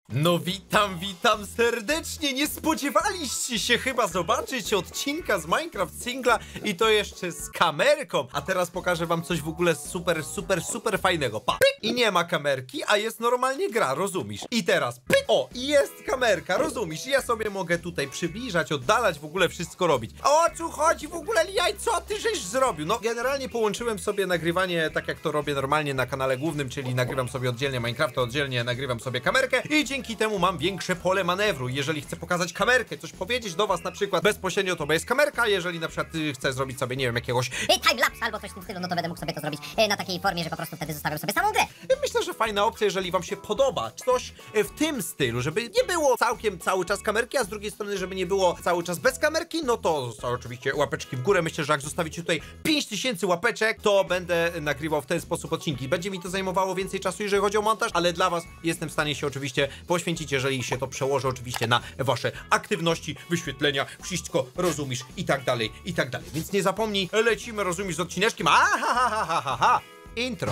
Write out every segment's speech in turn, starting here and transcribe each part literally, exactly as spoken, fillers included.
No witam, witam serdecznie. Nie spodziewaliście się chyba zobaczyć odcinka z Minecraft Singla i to jeszcze z kamerką. A teraz pokażę wam coś w ogóle super, super, super fajnego. Pa! Pyk! I nie ma kamerki, a jest normalnie gra, rozumiesz? I teraz pyk! O, i jest kamerka, rozumiesz? Ja sobie mogę tutaj przybliżać, oddalać, w ogóle wszystko robić. O co chodzi w ogóle, Liaj? Co ty żeś zrobił? No, generalnie połączyłem sobie nagrywanie tak jak to robię normalnie na kanale głównym, czyli nagrywam sobie oddzielnie Minecrafta, oddzielnie nagrywam sobie kamerkę i dzięki temu mam większe pole manewru. Jeżeli chcę pokazać kamerkę, coś powiedzieć do was na przykład bezpośrednio, to jest kamerka. Jeżeli na przykład y, chcę zrobić sobie, nie wiem, jakiegoś timelapse albo coś w tym stylu, no to będę mógł sobie to zrobić na takiej formie, że po prostu wtedy zostawiam sobie samą grę. Myślę, że fajna opcja, jeżeli wam się podoba coś w tym stylu, żeby nie było całkiem cały czas kamerki, a z drugiej strony, żeby nie było cały czas bez kamerki, no to oczywiście łapeczki w górę. Myślę, że jak zostawicie tutaj pięć tysięcy łapeczek, to będę nagrywał w ten sposób odcinki. Będzie mi to zajmowało więcej czasu, jeżeli chodzi o montaż, ale dla was jestem w stanie się oczywiście poświęcić, jeżeli się to przełoży oczywiście na wasze aktywności, wyświetlenia, wszystko rozumiesz i tak dalej, i tak dalej. Więc nie zapomnij, lecimy, rozumiesz, z odcineczkiem. Aha, ha, ha, ha, ha, ha. Intro.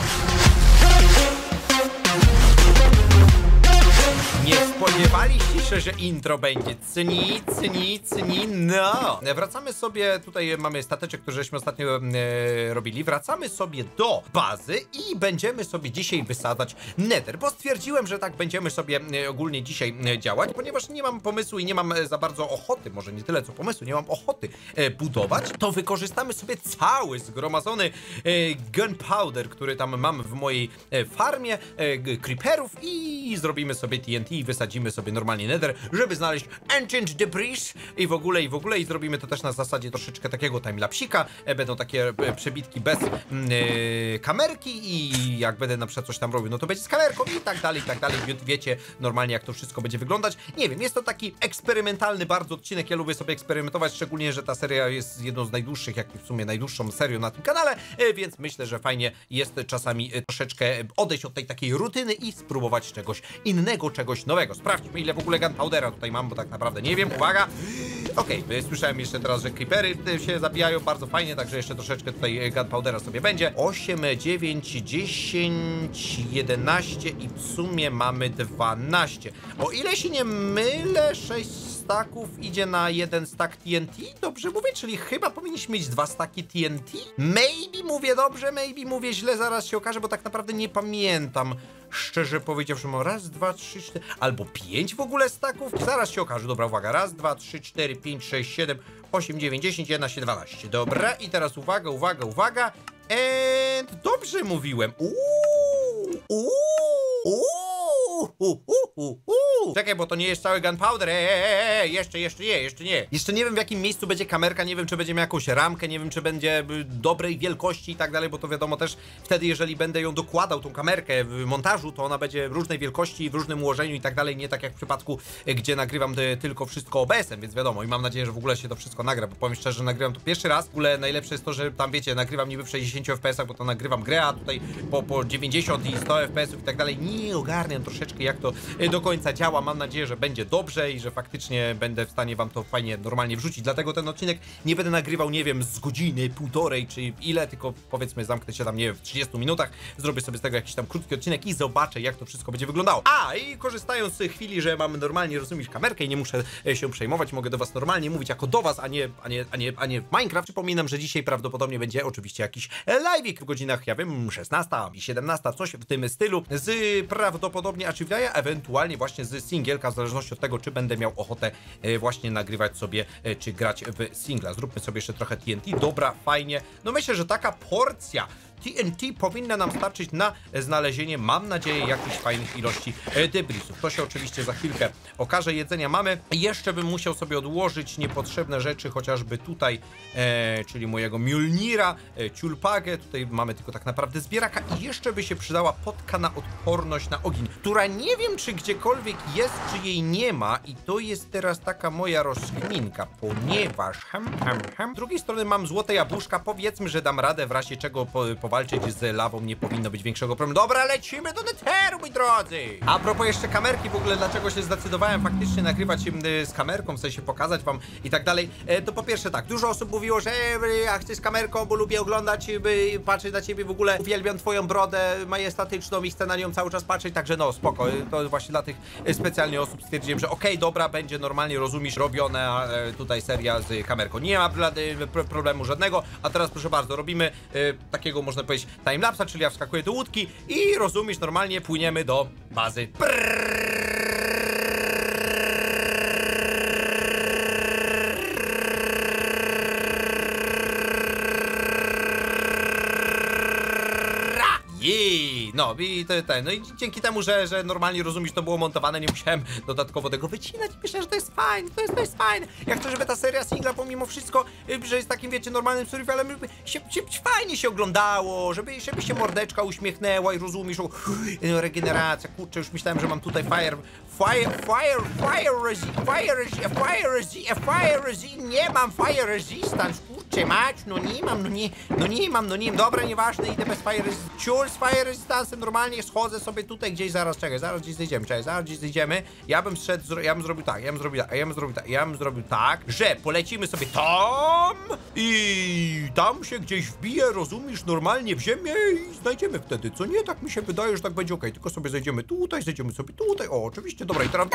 Nie spodziewaliście się, że intro będzie cni, cni, cni, no. Wracamy sobie, tutaj mamy stateczek, który żeśmy ostatnio e, robili. Wracamy sobie do bazy i będziemy sobie dzisiaj wysadzać nether, bo stwierdziłem, że tak będziemy sobie e, ogólnie dzisiaj e, działać, ponieważ nie mam pomysłu i nie mam e, za bardzo ochoty, może nie tyle co pomysłu, nie mam ochoty e, budować, to wykorzystamy sobie cały zgromadzony e, gunpowder, który tam mam w mojej e, farmie e, creeperów i zrobimy sobie T N T i wysadzimy sobie normalnie nether, żeby znaleźć ancient debris i w ogóle, i w ogóle, i zrobimy to też na zasadzie troszeczkę takiego timelapsika. E, będą takie e, przebitki bez e, kamerki i jak będę na przykład coś tam robił, no to będzie z kamerką i tak dalej, i tak dalej. Wie, wiecie normalnie, jak to wszystko będzie wyglądać. Nie wiem, jest to taki eksperymentalny bardzo odcinek, ja lubię sobie eksperymentować, szczególnie, że ta seria jest jedną z najdłuższych, jak w sumie najdłuższą serią na tym kanale, e, więc myślę, że fajnie jest czasami e, troszeczkę odejść od tej takiej rutyny i spróbować czegoś innego, czegoś nowego. Sprawdźmy, ile w ogóle gunpowdera tutaj mam, bo tak naprawdę nie wiem. Uwaga! Okej, okay, słyszałem jeszcze teraz, że creepery się zabijają, bardzo fajnie, także jeszcze troszeczkę tutaj gunpowdera sobie będzie. osiem, dziewięć, dziesięć, jedenaście i w sumie mamy dwanaście. O ile się nie mylę, sześć staków idzie na jeden stack T N T? Dobrze mówię, czyli chyba powinniśmy mieć dwa staki T N T? Maybe mówię dobrze, maybe mówię źle, zaraz się okaże, bo tak naprawdę nie pamiętam. Szczerze powiedziawszy, mam raz, dwa, trzy, cztery, albo pięć w ogóle staków. Zaraz się okaże. Dobra, uwaga. Raz, dwa, trzy, cztery, pięć, sześć, siedem, osiem, dziewięć, dziesięć, jedenaście, dwanaście. Dobra, i teraz uwaga, uwaga, uwaga. And dobrze mówiłem. Uuu, uuu, uuu, uuu, uuu, uuu. Czekaj, bo to nie jest cały gunpowder. Eee, eee, jeszcze, jeszcze nie, jeszcze nie. Jeszcze nie wiem, w jakim miejscu będzie kamerka, nie wiem, czy będzie miała jakąś ramkę, nie wiem, czy będzie dobrej wielkości i tak dalej, bo to wiadomo też wtedy, jeżeli będę ją dokładał, tą kamerkę w montażu, to ona będzie różnej wielkości, w różnym ułożeniu i tak dalej, nie tak jak w przypadku, gdzie nagrywam tylko wszystko O B S-em, więc wiadomo, i mam nadzieję, że w ogóle się to wszystko nagra, bo powiem szczerze, że nagrywam to pierwszy raz. W ogóle najlepsze jest to, że tam wiecie, nagrywam niby w sześćdziesięciu F P S-ach, bo to nagrywam grę, a tutaj po, po dziewięćdziesiąt i sto F P S-ów i tak dalej. Nie ogarniam troszeczkę, jak to do końca działa. Mam nadzieję, że będzie dobrze i że faktycznie będę w stanie wam to fajnie, normalnie wrzucić. Dlatego ten odcinek nie będę nagrywał, nie wiem, z godziny, półtorej czy ile, tylko powiedzmy zamknę się tam, nie wiem, w trzydziestu minutach, zrobię sobie z tego jakiś tam krótki odcinek i zobaczę, jak to wszystko będzie wyglądało. A, i korzystając z chwili, że mamy normalnie, rozumiesz, kamerkę i nie muszę się przejmować, mogę do was normalnie mówić jako do was, a nie, a nie, a nie, a nie w Minecraft. Przypominam, że dzisiaj prawdopodobnie będzie oczywiście jakiś live'ik w godzinach, ja wiem, szesnasta i siedemnasta, coś w tym stylu, z prawdopodobnie Achieve'a, ewentualnie właśnie z singielka, w zależności od tego, czy będę miał ochotę e, właśnie nagrywać sobie, e, czy grać w singla. Zróbmy sobie jeszcze trochę T N T. Dobra, fajnie. No myślę, że taka porcja T N T powinna nam starczyć na znalezienie, mam nadzieję, jakichś fajnych ilości e, debrisów. To się oczywiście za chwilkę okaże. Jedzenia mamy. Jeszcze bym musiał sobie odłożyć niepotrzebne rzeczy, chociażby tutaj, e, czyli mojego Mjolnira, e, ciulpagę. Tutaj mamy tylko tak naprawdę zbieraka i jeszcze by się przydała potka na odporność na ogień, która nie wiem, czy gdziekolwiek jest, czy jej nie ma i to jest teraz taka moja rozkminka, ponieważ hem, hem, hem. Z drugiej strony mam złote jabłuszka, powiedzmy, że dam radę w razie czego po, powalić walczyć z lawą, nie powinno być większego problemu. Dobra, lecimy do Netheru, moi drodzy! A propos jeszcze kamerki, w ogóle dlaczego się zdecydowałem faktycznie nagrywać z kamerką, w sensie pokazać wam i tak dalej, to po pierwsze tak, dużo osób mówiło, że ja chcę z kamerką, bo lubię oglądać, patrzeć na ciebie, w ogóle uwielbiam twoją brodę majestatyczną i chcę na nią cały czas patrzeć, także no spoko, to właśnie dla tych specjalnie osób stwierdziłem, że okej, okay, dobra, będzie normalnie, rozumiesz, robione tutaj seria z kamerką. Nie ma problemu żadnego, a teraz proszę bardzo, robimy y, takiego, można powiedzieć, timelapsa, czyli ja wskakuję do łódki i rozumiesz, normalnie płyniemy do bazy. I no i te, te, no i dzięki temu, że, że normalnie rozumiesz, to było montowane, nie musiałem dodatkowo tego wycinać. Myślę, że to jest fajne, to jest, to jest fajne. Ja chcę, żeby ta seria singla, pomimo wszystko, że jest takim, wiecie, normalnym survivalem, się, się fajnie się oglądało, żeby, żeby się mordeczka uśmiechnęła i rozumiesz, o, no, regeneracja, kurczę, już myślałem, że mam tutaj fire, fire, fire, fire, resi, fire, resi, fire, resi, fire, resi, nie mam fire resistance, kurczę, mać, no nie mam, no nie, no nie mam, no nie mam, dobra, nieważne, idę bez fire resistance, ciul z fire resistance, normalnie schodzę sobie tutaj gdzieś, zaraz, czekaj, zaraz gdzieś zejdziemy, czekaj, zaraz gdzieś zejdziemy, ja bym szedł, ja bym zrobił tak, ja bym zrobił tak, ja bym zrobił tak, ja bym zrobił tak, że polecimy sobie tam i tam się gdzieś wbije, rozumiesz, normalnie w ziemię i znajdziemy wtedy, co nie? Tak mi się wydaje, że tak będzie okej, tylko sobie zejdziemy tutaj, zejdziemy sobie tutaj, o, oczywiście, dobra, i teraz...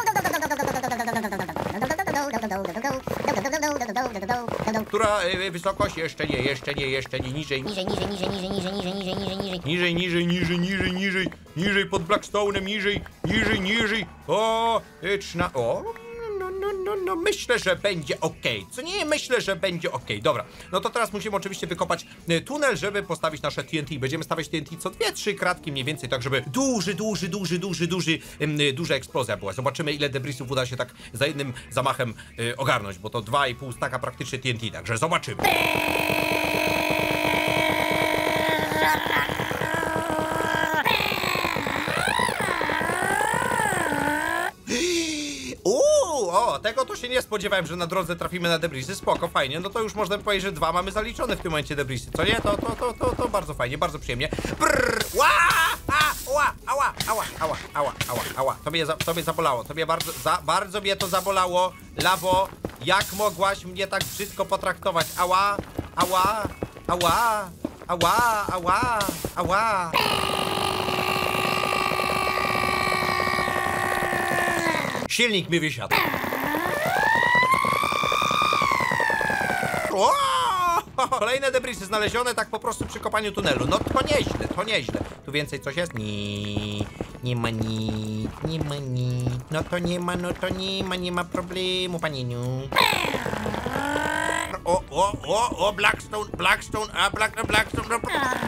Która y, wysokość? Jeszcze nie, jeszcze nie, jeszcze nie, niżej. Niżej, niżej, niżej, niżej, niżej, niżej, niżej, niżej, niżej. Niżej, niżej, niżej, niżej, niżej, niżej, pod Blackstone'em, niżej, niżej, niżej. O, trzyna... O, no, no, no, no, myślę, że będzie okej. Co nie? Myślę, że będzie okej. Dobra, no to teraz musimy oczywiście wykopać y, tunel, żeby postawić nasze T N T. Będziemy stawiać T N T co dwie, trzy kratki mniej więcej, tak żeby duży, duży, duży, duży, duży, y, duża eksplozja była. Zobaczymy, ile debrisów uda się tak za jednym zamachem y, ogarnąć, bo to dwa i pół staka praktycznie T N T, także zobaczymy. O, tego to się nie spodziewałem, że na drodze trafimy na debrisy. Spoko, fajnie. No to już można powiedzieć, że dwa mamy zaliczone w tym momencie debrisy. Co nie? To, to, to, to, to bardzo fajnie, bardzo przyjemnie. Brrr, ła, a, ła, ała, ała, ała, ała, ała, ała. Tobie, za, tobie zabolało. Tobie bardzo, za, bardzo mnie to zabolało. Lawo, jak mogłaś mnie tak brzydko potraktować? Ała, ała, ała, ała, ała, ała. Silnik mi wysiadł. O! Kolejne debrisy znalezione tak po prostu przy kopaniu tunelu. No to nieźle, to nieźle. Tu więcej coś jest? Nie, nie ma nic, nie ma nic. No to nie ma, no to nie ma, nie ma problemu, panieniu. O, o, o, o, Blackstone, Blackstone, a Black, Blackstone. No.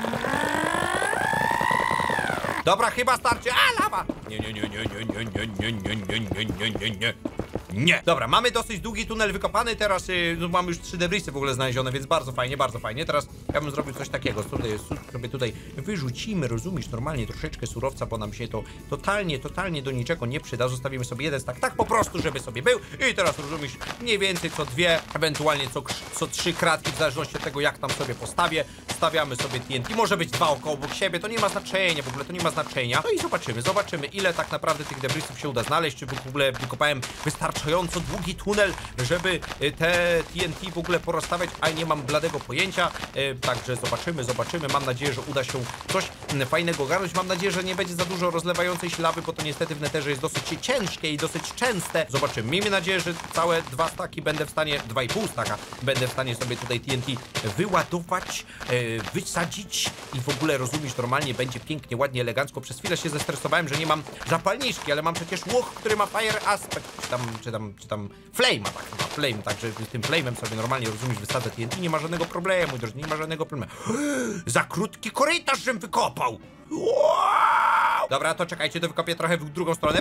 Dobra, chyba starczy. A, lawa! Nie, nie, nie, nie, nie, nie, nie, nie, nie, nie, nie, nie, nie, nie. Nie. Dobra, mamy dosyć długi tunel wykopany, teraz yy, no, mamy już trzy debrisy w ogóle znalezione, więc bardzo fajnie, bardzo fajnie. Teraz ja bym zrobił coś takiego, tutaj, sobie tutaj wyrzucimy, rozumiesz, normalnie troszeczkę surowca, bo nam się to totalnie, totalnie do niczego nie przyda. Zostawimy sobie jeden stack, tak po prostu, żeby sobie był. I teraz rozumiesz, mniej więcej co dwie, ewentualnie co, co trzy kratki, w zależności od tego, jak tam sobie postawię. Stawiamy sobie T N T, może być dwa około obok siebie, to nie ma znaczenia, w ogóle to nie ma znaczenia. No i zobaczymy, zobaczymy, ile tak naprawdę tych debrisów się uda znaleźć, czy w ogóle wykopałem wystarczająco długi tunel, żeby te T N T w ogóle porozstawiać, a nie mam bladego pojęcia. E, także zobaczymy, zobaczymy. Mam nadzieję, że uda się coś fajnego ogarnąć. Mam nadzieję, że nie będzie za dużo rozlewającej się lawy, bo to niestety w Netherze jest dosyć ciężkie i dosyć częste. Zobaczymy. Miejmy nadzieję, że całe dwa staki będę w stanie, dwa i pół staka będę w stanie sobie tutaj T N T wyładować, e, wysadzić i w ogóle rozumiesz, normalnie będzie pięknie, ładnie, elegancko. Przez chwilę się zestresowałem, że nie mam zapalniczki, ale mam przecież łuch, który ma fire aspect, czy tam, czy tam, czy tam flame, tak, chyba flame, także tym flame'em sobie normalnie, rozumiesz, wysadzę T N T, nie ma żadnego problemu, też nie ma żadnego problemu. Za krótki korytarz, żem wykopał! Wow! Dobra, to czekajcie, to wykopię trochę w drugą stronę.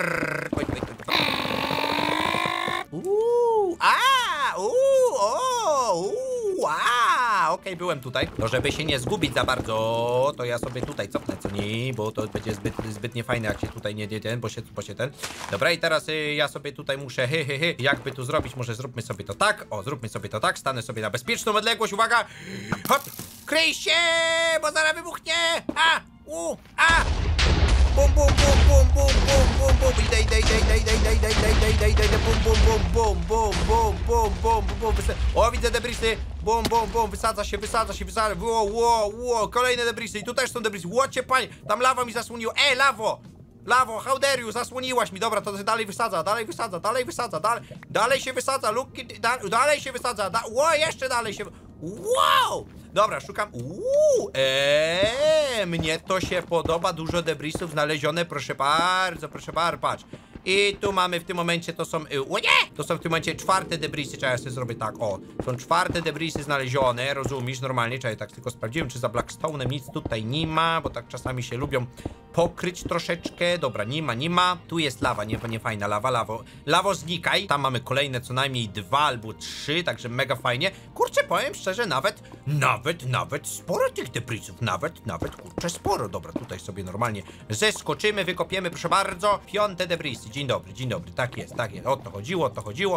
Uuu, a, uuu, o, uuu, a, okej, okay, byłem tutaj. No, żeby się nie zgubić za bardzo, to ja sobie tutaj cofnę, co nie, bo to będzie zbyt, zbyt niefajne, jak się tutaj nie ten, bo się, bo się ten. Dobra, i teraz y, ja sobie tutaj muszę, hy, hy, hy, jakby tu zrobić, może zróbmy sobie to tak, o, zróbmy sobie to tak, stanę sobie na bezpieczną odległość, uwaga, hop, Kryj się, bo zaraz wybuchnie! A! U! A! Bum, bum, bum, bum, bum, bum, bum, bum. Idę, idę, idę, idę, idę, idę, idę, idę, idę, idę, idę, bum, bum, bum, bum, bum, bum, bum, bum, bum. O, widzę debrisy. Bum, bum, bum, wysadza się, wysadza się, wysadza. Ło, ło, ło, kolejne debrisy. I tu też są debrisy. Łocie, panie, tam lawa mi zasłoniła. Ej, lawo! Lawo, how dare you, zasłoniłaś mi. Dobra, to dalej wysadza, dalej wysadza, dalej wysadza, dalej, dalej się wysadza, look, da, dalej się wysadza, da, ło, jeszcze dalej się, wow! Dobra, szukam, uuu, eee, mnie to się podoba, dużo debrisów znalezione, proszę bardzo, proszę bardzo, patrz. I tu mamy w tym momencie, to są, o nie! To są w tym momencie czwarte debrisy, trzeba ja sobie zrobię tak, o. Są czwarte debrisy znalezione, rozumiesz, normalnie, trzeba ja tak tylko sprawdziłem, czy za Blackstone'em nic tutaj nie ma, bo tak czasami się lubią pokryć troszeczkę. Dobra, nie ma, nie ma. Tu jest lawa, nie, nie fajna lawa, lawo. Lawo, znikaj. Tam mamy kolejne co najmniej dwa albo trzy, także mega fajnie. Kurczę, powiem szczerze, nawet, nawet, nawet sporo tych debrisów, nawet, nawet, kurczę, sporo. Dobra, tutaj sobie normalnie zeskoczymy, wykopiemy, proszę bardzo. Piąte debrisy. Dzień dobry, dzień dobry, tak jest, tak jest, o to chodziło, o to chodziło.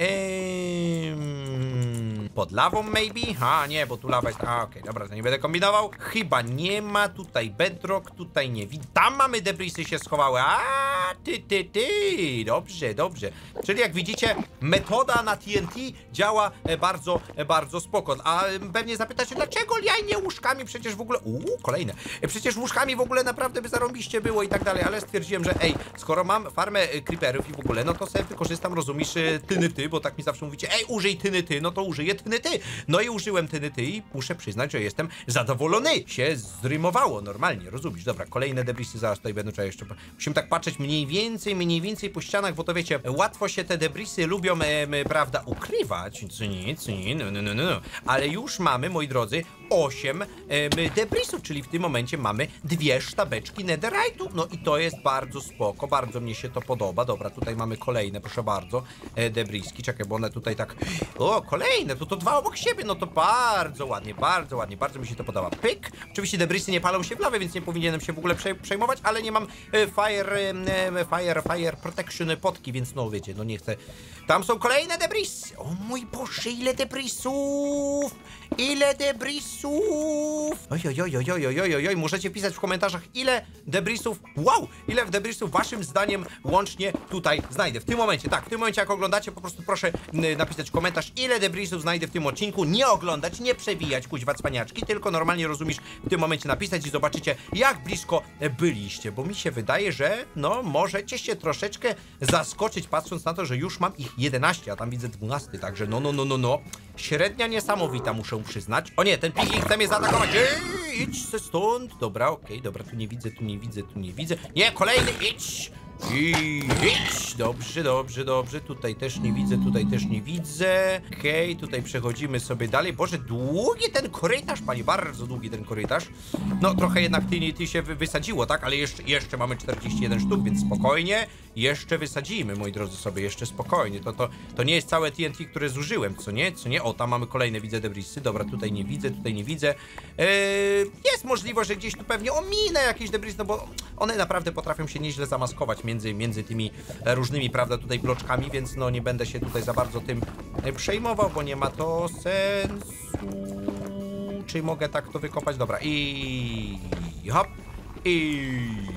Eee, pod lawą maybe? A, nie, bo tu lawa jest, a, okej, okay, dobra, to nie będę kombinował. Chyba nie ma, tutaj bedrock, tutaj nie widzę. Tam mamy debrisy się schowały, a, ty, ty, ty, dobrze, dobrze. Czyli jak widzicie, metoda na T N T działa bardzo, bardzo spoko. A pewnie zapytacie, dlaczego jajnie łóżkami, przecież w ogóle, uuu, kolejne. Przecież łóżkami w ogóle naprawdę by zarąbiście było i tak dalej, ale stwierdziłem, że ej, skoro mam farmę creeperów i w ogóle, no to sobie wykorzystam, rozumiesz, tyny ty, bo tak mi zawsze mówicie, ej, użyj tyny ty, no to użyję tyny ty. No i użyłem tyny ty i muszę przyznać, że jestem zadowolony. Się zrymowało normalnie, rozumiesz? Dobra, kolejne debrisy zaraz tutaj będą, trzeba jeszcze, musimy tak patrzeć mniej więcej, mniej więcej po ścianach, bo to wiecie, łatwo się te debrisy lubią, e, prawda, ukrywać, co nie, co nie, no, no, no, no, ale już mamy, moi drodzy, osiem e, debrisów, czyli w tym momencie mamy dwie sztabeczki netherite'u, no i to jest bardzo spoko, bardzo mnie się to podoba. Dobra, tutaj mamy kolejne, proszę bardzo, e, debriski, czekaj, bo one tutaj tak, o, kolejne, to to dwa obok siebie, no to bardzo ładnie, bardzo ładnie, bardzo mi się to podoba. Pyk, oczywiście debrisy nie palą się w lawę, więc nie powinienem się w ogóle przejmować, ale nie mam e, fire, e, fire, fire protection potki, więc no wiecie, no nie chcę. Tam są kolejne debrisy, o mój Boże, ile debrisów, ile debrisów, oj, oj, oj, oj, oj, oj, oj, oj, możecie pisać w komentarzach, ile debrisów, wow, ile debrisów waszym zdaniem łącznie tutaj znajdę. W tym momencie, tak, w tym momencie jak oglądacie, po prostu proszę napisać komentarz, ile debrisów znajdę w tym odcinku, nie oglądać, nie przewijać, kuźwa cwaniaczki, tylko normalnie, rozumiesz, w tym momencie napisać i zobaczycie, jak blisko byliście, bo mi się wydaje, że no, możecie się troszeczkę zaskoczyć, patrząc na to, że już mam ich jedenaście, a tam widzę dwanaście, także no, no, no, no, no, średnia niesamowita, muszę przyznać. O nie, ten piggy chce mnie zaatakować, Ej, idź se stąd, dobra, okej, okay, dobra, tu nie widzę, tu nie widzę, tu nie widzę, nie, kolejny, idź! I idź! Dobrze, dobrze, dobrze. Tutaj też nie widzę, tutaj też nie widzę. Okej, okay, tutaj przechodzimy sobie dalej. Boże, długi ten korytarz, panie, bardzo długi ten korytarz. No, trochę jednak ty, ty się wysadziło, tak? Ale jeszcze, jeszcze mamy czterdzieści jeden sztuk, więc spokojnie. Jeszcze wysadzimy, moi drodzy, sobie, jeszcze spokojnie. To, to, to nie jest całe T N T, które zużyłem, co nie? Co nie? O, tam mamy kolejne, widzę debrisy. Dobra, tutaj nie widzę, tutaj nie widzę. Eee, jest możliwość, że gdzieś tu pewnie ominę jakieś debrisy, no bo one naprawdę potrafią się nieźle zamaskować między, między tymi różnymi, prawda, tutaj bloczkami, więc no nie będę się tutaj za bardzo tym przejmował, bo nie ma to sensu. Czy mogę tak to wykopać? Dobra, i hop, i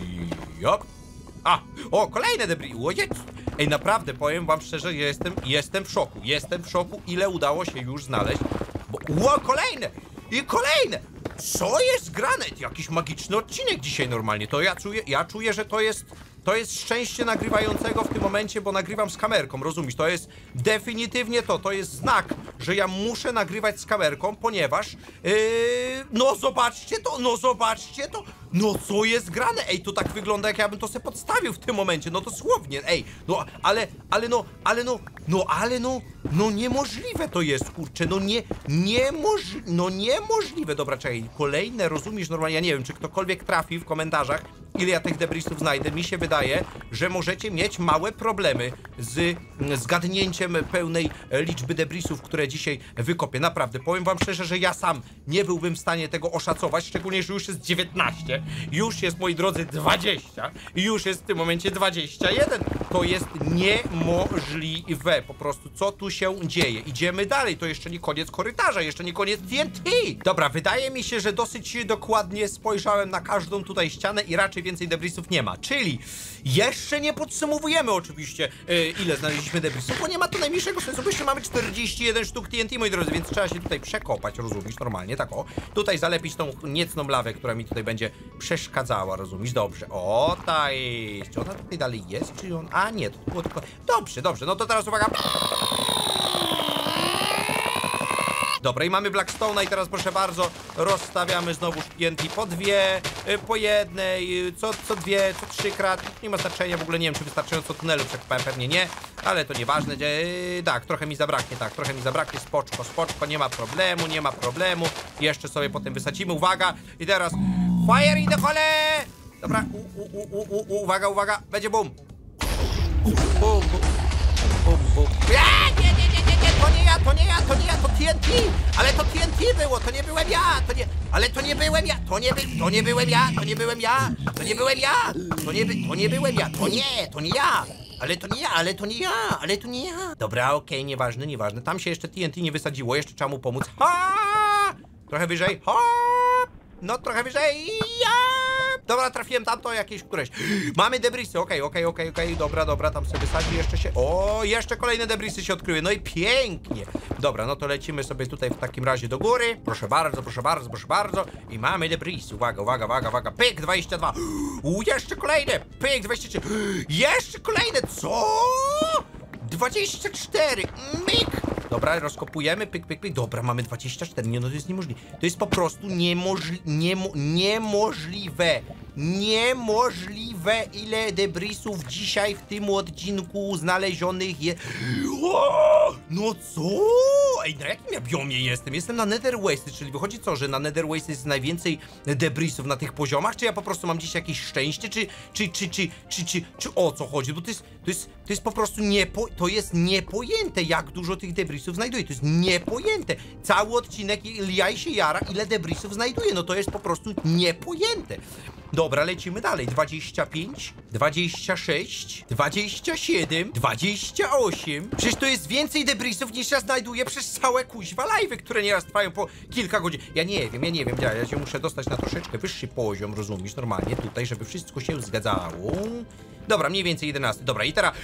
hop. A, o, kolejne debris. Ojej. Ej, naprawdę, powiem wam szczerze, jestem, jestem w szoku. Jestem w szoku, ile udało się już znaleźć. Bo, ło, kolejne! I kolejne! Co jest grane? Jakiś magiczny odcinek dzisiaj normalnie. To ja czuję, ja czuję, że to jest... To jest szczęście nagrywającego w tym momencie, bo nagrywam z kamerką, rozumiesz? To jest definitywnie to, to jest znak, że ja muszę nagrywać z kamerką, ponieważ yy, no zobaczcie to, no zobaczcie to, no co jest grane? Ej, to tak wygląda, jak ja bym to sobie podstawił w tym momencie, no dosłownie, ej, no ale, ale no, ale no, no ale no, no niemożliwe to jest, kurczę, no nie, niemożliwe, no niemożliwe, dobra, czekaj, kolejne, rozumiesz, normalnie, ja nie wiem, czy ktokolwiek trafi w komentarzach, ile ja tych debrisów znajdę. Mi się wydaje, że możecie mieć małe problemy z zgadnięciem pełnej liczby debrisów, które dzisiaj wykopię. Naprawdę, powiem wam szczerze, że ja sam nie byłbym w stanie tego oszacować, szczególnie, że już jest dziewiętnaście, już jest, moi drodzy, dwadzieścia i już jest w tym momencie dwadzieścia jeden. To jest niemożliwe. Po prostu, co tu się dzieje? Idziemy dalej. To jeszcze nie koniec korytarza, jeszcze nie koniec T N T. Dobra, wydaje mi się, że dosyć dokładnie spojrzałem na każdą tutaj ścianę i raczej więcej debrisów nie ma. Czyli jeszcze nie podsumowujemy oczywiście, yy, ile znaleźliśmy debrisów, bo nie ma to najmniejszego sensu, bo jeszcze mamy czterdzieści jeden sztuk T N T, moi drodzy, więc trzeba się tutaj przekopać, rozumiesz, normalnie, tak o. Tutaj zalepić tą niecną lawę, która mi tutaj będzie przeszkadzała, rozumiesz, dobrze. O, ta jest. Czy ona tutaj dalej jest, czy on... A nie, to było tylko... Dobrze, dobrze, no to teraz uwaga. Dobra, i mamy Blackstone'a i teraz proszę bardzo, rozstawiamy znowu T N T po dwie, po jednej, co, co dwie, co trzy krat. Nie ma znaczenia, w ogóle nie wiem, czy wystarczająco tunelu przekopałem, pewnie nie, ale to nieważne. Yy, tak, trochę mi zabraknie, tak, trochę mi zabraknie, spoczko, spoczko, nie ma problemu, nie ma problemu. Jeszcze sobie potem wysadzimy, uwaga, i teraz fire in the hole! Dobra, u, u, u, u, u, uwaga, uwaga, będzie bum. Bum, bum, bum, bum. Nie, nie, nie, nie, nie, nie, to nie ja, to nie ja, to nie ja, to T N T, ale to T N T było, to nie byłem ja, to nie, ale to nie byłem ja, to nie, by, to nie byłem ja, to nie byłem ja, to nie byłem ja, to nie, by, to nie byłem ja, to nie, to nie ja, ale to nie ja, ale to nie ja, ale to nie ja. Dobra, okej, okay, nieważne, nieważne, tam się jeszcze T N T nie wysadziło, jeszcze trzeba mu pomóc. Ha! Trochę wyżej, ha! No trochę wyżej, ja! Dobra, trafiłem tamto jakieś któreś. Mamy debrisy, okej, okej, okej, okej, dobra, dobra, tam sobie wysadzi jeszcze się... O, jeszcze kolejne debrisy się odkryły, no i pięknie. Dobra, no to lecimy sobie tutaj w takim razie do góry. Proszę bardzo, proszę bardzo, proszę bardzo. I mamy debrisy, uwaga, uwaga, uwaga, uwaga. Pyk, dwadzieścia dwa. U, jeszcze kolejne, pyk, dwadzieścia trzy. Jeszcze kolejne, co? dwadzieścia cztery, myk. Dobra, rozkopujemy, pyk, pyk, pyk. Dobra, mamy dwadzieścia cztery. Nie, no to jest niemożliwe. To jest po prostu niemożli niemo niemożliwe. Niemożliwe, ile debrisów dzisiaj w tym odcinku znalezionych jest. No co? Ej, na jakim ja biomie jestem? Jestem na Nether Wasted, czyli wychodzi co, że na Nether Wasted jest najwięcej debrisów na tych poziomach? Czy ja po prostu mam dziś jakieś szczęście? Czy, czy, czy, czy, czy, czy, czy o co chodzi? Bo to jest, to jest, to jest po prostu niepo, to jest niepojęte, jak dużo tych debrisów znajduje. To jest niepojęte. Cały odcinek Liaj się jara, ile debrisów znajduje. No to jest po prostu niepojęte. Dobra, lecimy dalej. dwadzieścia pięć, dwadzieścia sześć, dwadzieścia siedem, dwadzieścia osiem. Przecież to jest więcej debrisów niż ja znajduję przez całe kuźwa live'y, które nieraz trwają po kilka godzin. Ja nie wiem, ja nie wiem, ja, ja się muszę dostać na troszeczkę wyższy poziom, rozumiesz, normalnie tutaj, żeby wszystko się zgadzało. Dobra, mniej więcej jedenaście. Dobra, i teraz...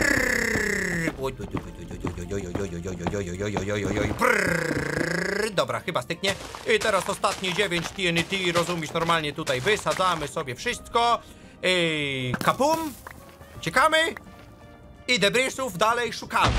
Dobra, chyba styknie. I teraz ostatnie dziewięć T N T, rozumiesz, normalnie tutaj wysadzamy sobie wszystko. I kapum. Uciekamy. I debrisów dalej szukamy.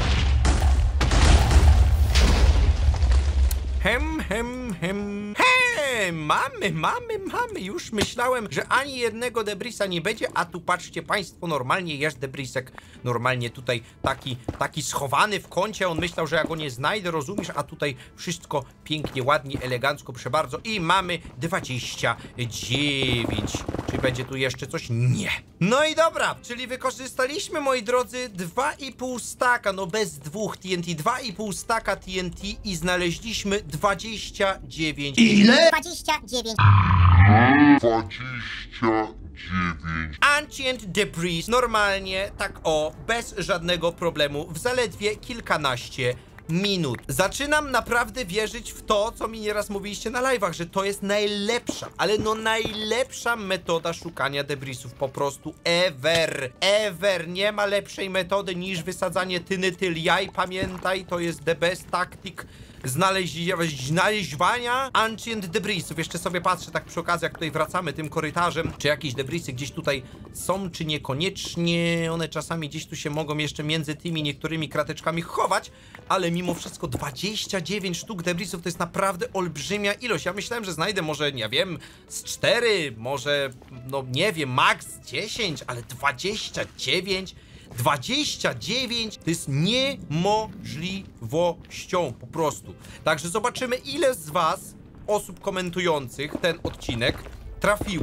Hem, hem, hem. Hem, mamy, mamy, mamy. Już myślałem, że ani jednego debrisa nie będzie, a tu patrzcie państwo, normalnie jest debrisek. Normalnie tutaj taki, taki schowany w kącie. On myślał, że ja go nie znajdę, rozumiesz? A tutaj wszystko pięknie, ładnie, elegancko, proszę bardzo. I mamy dwadzieścia dziewięć. Czy będzie tu jeszcze coś? Nie. No i dobra, czyli wykorzystaliśmy, moi drodzy, dwa i pół staka, no bez dwóch T N T, dwa i pół staka T N T i znaleźliśmy dwadzieścia dziewięć. Ile? dwadzieścia dziewięć. dwadzieścia dziewięć. Ancient Debris, normalnie, tak o, bez żadnego problemu, w zaledwie kilkanaście minut. Zaczynam naprawdę wierzyć w to, co mi nieraz mówiliście na live'ach, że to jest najlepsza, ale no najlepsza metoda szukania debrisów, po prostu ever, ever. Nie ma lepszej metody niż wysadzanie tyny tyl jaj, pamiętaj, to jest the best tactic znaleźwania ancient debrisów. Jeszcze sobie patrzę tak przy okazji, jak tutaj wracamy tym korytarzem, czy jakieś debrisy gdzieś tutaj są, czy niekoniecznie. One czasami gdzieś tu się mogą jeszcze między tymi niektórymi krateczkami chować, ale mimo wszystko dwadzieścia dziewięć sztuk debrisów to jest naprawdę olbrzymia ilość. Ja myślałem, że znajdę może, nie wiem, z cztery, może, no nie wiem, max dziesięć, ale dwadzieścia dziewięć dwadzieścia dziewięć to jest niemożliwością po prostu. Także zobaczymy, ile z was, osób komentujących ten odcinek, trafiło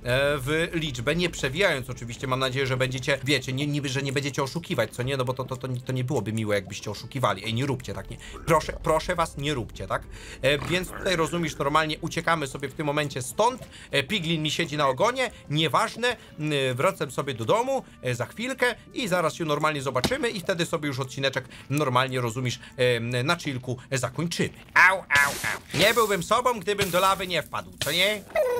w liczbę, nie przewijając oczywiście. Mam nadzieję, że będziecie, wiecie, nie, niby, że nie będziecie oszukiwać, co nie? No bo to, to, to, to nie byłoby miłe, jakbyście oszukiwali. Ej, nie róbcie tak, nie. Proszę, proszę was, nie róbcie, tak? E, więc tutaj rozumiesz, normalnie uciekamy sobie w tym momencie stąd. E, Piglin mi siedzi na ogonie, nieważne. E, wracam sobie do domu e, za chwilkę i zaraz się normalnie zobaczymy i wtedy sobie już odcineczek normalnie, rozumiesz, e, na chillku e, zakończymy. Au, au, au. Nie byłbym sobą, gdybym do lawy nie wpadł, co nie?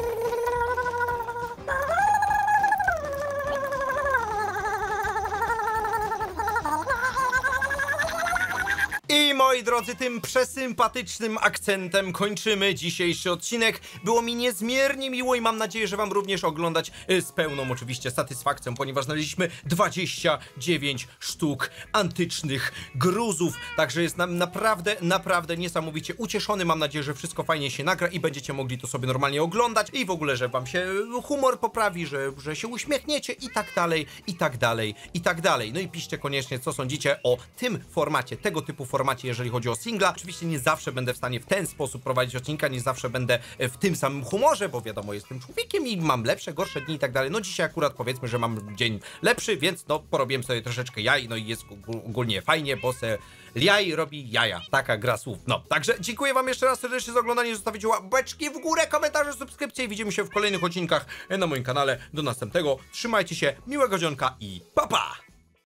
I moi drodzy, tym przesympatycznym akcentem kończymy dzisiejszy odcinek. Było mi niezmiernie miło i mam nadzieję, że wam również oglądać z pełną oczywiście satysfakcją, ponieważ znaleźliśmy dwadzieścia dziewięć sztuk antycznych gruzów. Także jest nam naprawdę, naprawdę niesamowicie ucieszony. Mam nadzieję, że wszystko fajnie się nagra i będziecie mogli to sobie normalnie oglądać i w ogóle, że wam się humor poprawi, że, że się uśmiechniecie i tak dalej, i tak dalej, i tak dalej. No i piszcie koniecznie, co sądzicie o tym formacie, tego typu formacie, jeżeli chodzi o singla. Oczywiście nie zawsze będę w stanie w ten sposób prowadzić odcinka, nie zawsze będę w tym samym humorze, bo wiadomo, jestem człowiekiem i mam lepsze, gorsze dni i tak dalej. No dzisiaj akurat powiedzmy, że mam dzień lepszy, więc no porobiłem sobie troszeczkę jaj, no i jest ogólnie fajnie, bo se jaj robi jaja. Taka gra słów. No, także dziękuję wam jeszcze raz serdecznie za oglądanie, zostawicie łapeczki w górę, komentarze, subskrypcje i widzimy się w kolejnych odcinkach na moim kanale. Do następnego. Trzymajcie się, miłego dzionka i pa pa!